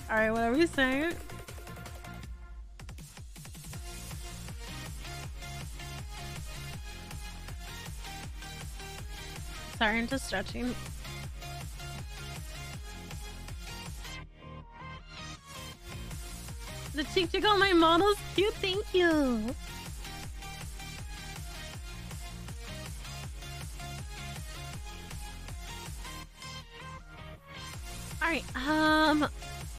All right, whatever you say. Sorry, I'm just stretching. The cheek cheek on my model's cute. Thank you. All right.